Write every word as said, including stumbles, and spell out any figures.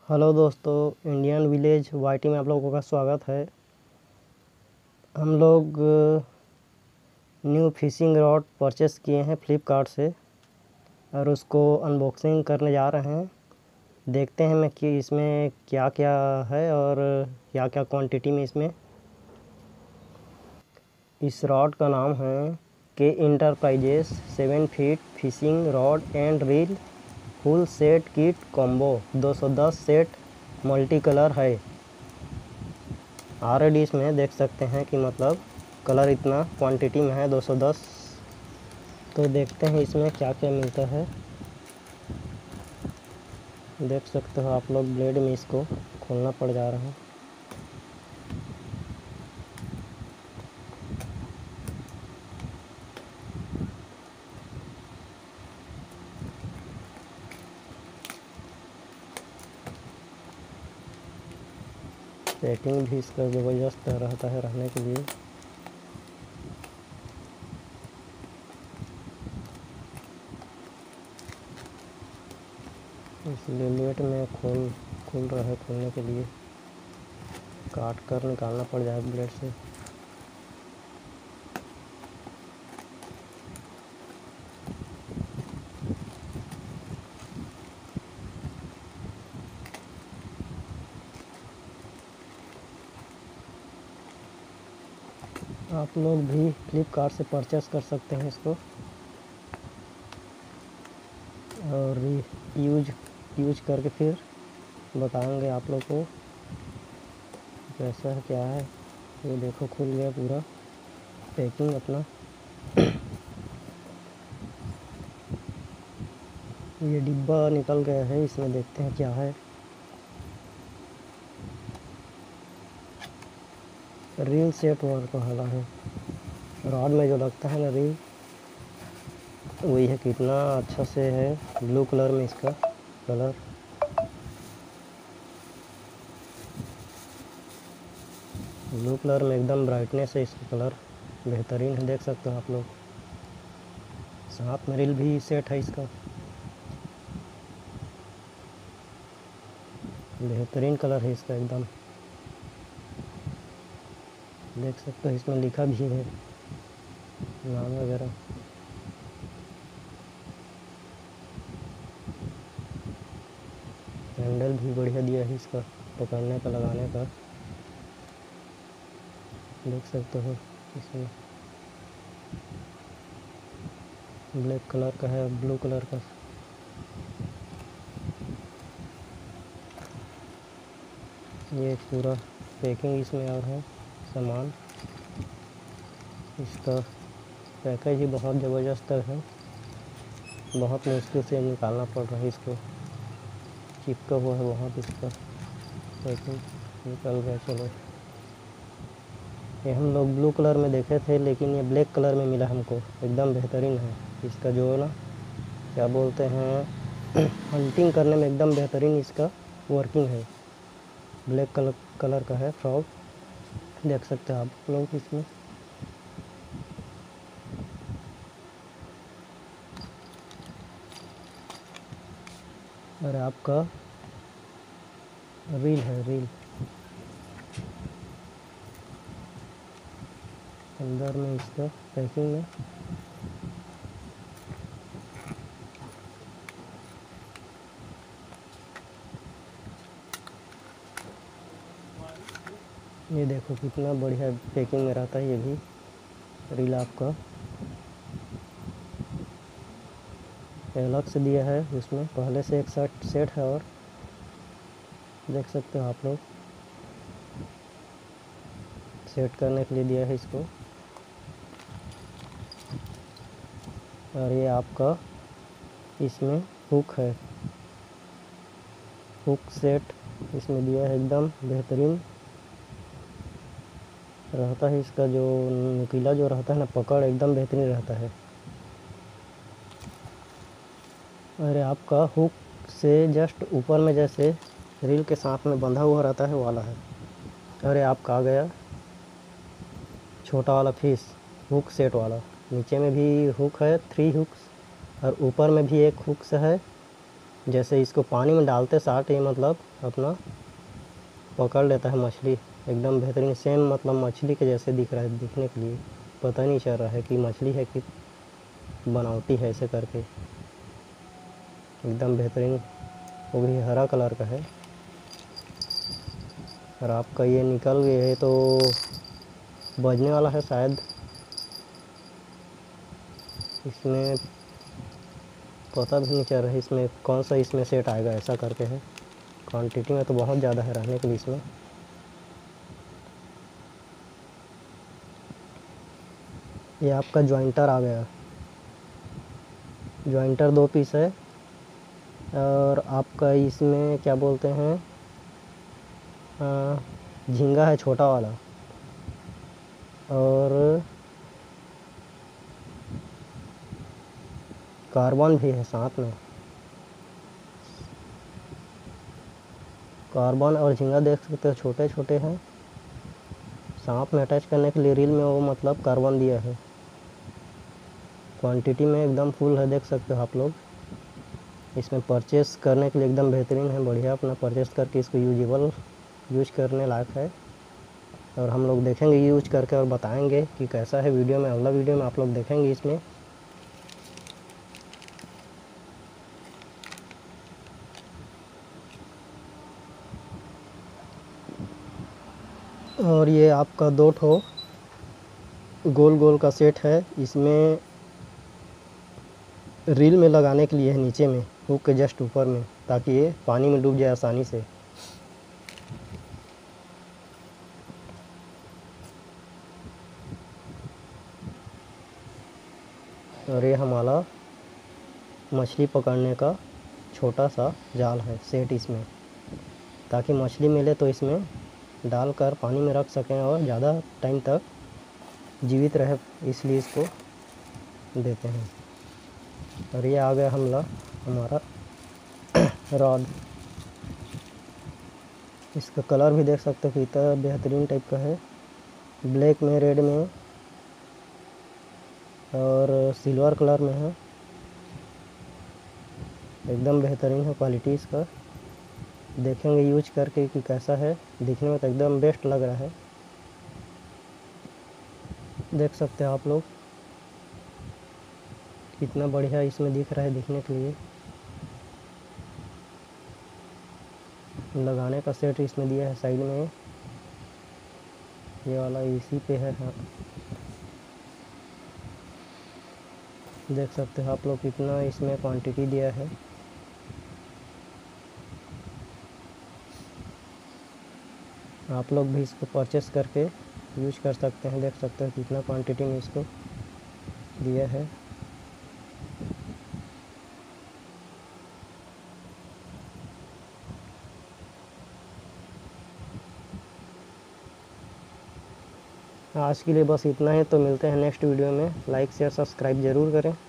Hello दोस्तों, Indian village YT में आप लोगों का स्वागत है। हम लोग न्यू फिशिंग रॉड परचेस किए हैं फ्लिपकार्ट से और उसको अनबॉक्सिंग करने जा रहे हैं। देखते हैं मैं कि इसमें क्या क्या है और क्या क्या क्वांटिटी में इसमें। इस रॉड का नाम है K enterprises seven feet fishing rod and reel full set kit combo दो सौ दस सेट मल्टी कलर है। ऑलरेडी इसमें देख सकते हैं कि मतलब कलर इतना क्वांटिटी में है दो सौ दस। तो देखते हैं इसमें क्या क्या मिलता है। देख सकते हो आप लोग, ब्लेड में इसको खोलना पड़ जा रहा है। पैकिंग भी इसका ज़बरदस्त रहता है रहने के लिए। इसलिए लेट में खोल खुल रहा है। खोलने के लिए काट कर निकालना पड़ जाएगा ब्लेड से। आप लोग भी फ्लिपकार्ट से परचेस कर सकते हैं इसको और यूज यूज करके फिर बताएंगे आप लोग को कैसा है क्या है। ये देखो खुल गया पूरा पैकिंग अपना। ये डिब्बा निकल गया है, इसमें देखते हैं क्या है। रील सेट वर्क वाला है। रॉड में जो लगता है ना रील, वही है। कितना अच्छा से है, ब्लू कलर में इसका कलर। ब्लू कलर में एकदम ब्राइटनेस है इसका कलर, बेहतरीन है। देख सकते हो आप लोग। साथ में रील भी सेट है इसका। बेहतरीन कलर है इसका एकदम। देख सकते हो इसमें लिखा भी है नाम वगैरह। हैंडल भी बढ़िया दिया है इसका पकड़ने का, लगाने का। देख सकते हो इसमें ब्लैक कलर का है, ब्लू कलर का। ये पूरा पैकिंग इसमें और है सामान। इसका पैकेज ही बहुत ज़बरदस्त है। बहुत मुश्किल से निकालना पड़ रहा है इसको, चिपका हुआ है बहुत इसका पैकिंग। निकल गया। चलो, ये हम लोग ब्लू कलर में देखे थे लेकिन ये ब्लैक कलर में मिला हमको। एकदम बेहतरीन है इसका, जो है ना क्या बोलते हैं हंटिंग करने में एकदम बेहतरीन इसका वर्किंग है। ब्लैक कलर कलर का है फ्रॉग। देख सकते हैं आप लोग इसमें। और आपका रील है, रील अंदर में इसका पैकिंग में। ये देखो कितना बढ़िया पैकिंग में रहता है ये भी रील आपका। अलग से दिया है उसमें, पहले से एक सेट सेट है। और देख सकते हो आप लोग, सेट करने के लिए दिया है इसको। और ये आपका इसमें हुक है, हुक सेट इसमें दिया है। एकदम बेहतरीन रहता है इसका, जो नुकीला जो रहता है ना पकड़, एकदम बेहतरीन रहता है। अरे आपका हुक से जस्ट ऊपर में जैसे रील के साथ में बंधा हुआ रहता है वाला है। अरे आपका आ गया छोटा वाला फिश हुक सेट वाला। नीचे में भी हुक है, थ्री हुक्स, और ऊपर में भी एक हुक से है जैसे इसको पानी में डालते साथ ये मतलब अपना पकड़ लेता है मछली, एकदम बेहतरीन सेम मतलब मछली के जैसे दिख रहा है दिखने के लिए, पता नहीं चल रहा है कि मछली है कि बनावटी है। ऐसे करके एकदम बेहतरीन, वो भी हरा कलर का है। और आपका ये निकल गए है तो बजने वाला है शायद। इसमें पता भी नहीं चल रहा है इसमें कौन सा इसमें सेट आएगा, ऐसा करके है। क्वांटिटी में तो बहुत ज़्यादा है रहने के लिए इसमें। ये आपका जॉइंटर आ गया, जॉइंटर दो पीस है। और आपका इसमें क्या बोलते हैं, झींगा है छोटा वाला, और कार्बन भी है साथ में। कार्बन और झींगा देख सकते हो छोटे छोटे हैं। सांप में अटैच करने के लिए रील में वो मतलब कार्बन दिया है। क्वांटिटी में एकदम फुल है, देख सकते हो आप लोग। इसमें परचेस करने के लिए एकदम बेहतरीन है, बढ़िया अपना परचेस करके इसको यूजेबल यूज करने लायक है। और हम लोग देखेंगे यूज करके और बताएंगे कि कैसा है। वीडियो में, अगला वीडियो में आप लोग देखेंगे इसमें। और ये आपका दो ठो गोल गोल का सेट है, इसमें रील में लगाने के लिए है नीचे में, हुक के जस्ट ऊपर में, ताकि ये पानी में डूब जाए आसानी से। और ये हमारा मछली पकड़ने का छोटा सा जाल है सेट इसमें, ताकि मछली मिले तो इसमें डालकर पानी में रख सकें और ज़्यादा टाइम तक जीवित रहे, इसलिए इसको देते हैं। और ये आ गया हमला हमारा रॉड। इसका कलर भी देख सकते हो कितना बेहतरीन टाइप का है, ब्लैक में, रेड में और सिल्वर कलर में है। एकदम बेहतरीन है क्वालिटी इसका। देखेंगे यूज करके कि कैसा है, दिखने में तो एकदम बेस्ट लग रहा है। देख सकते हैं आप लोग कितना बढ़िया इसमें दिख रहा है दिखने के लिए। लगाने का सेट इसमें दिया है साइड में, ये वाला इसी पे है। हाँ, देख सकते हो आप लोग कितना इसमें क्वांटिटी दिया है। आप लोग भी इसको परचेस करके यूज कर सकते हैं। देख सकते हो कितना क्वांटिटी में इसको दिया है। आज के लिए बस इतना ही, तो मिलते हैं नेक्स्ट वीडियो में। लाइक शेयर सब्सक्राइब ज़रूर करें।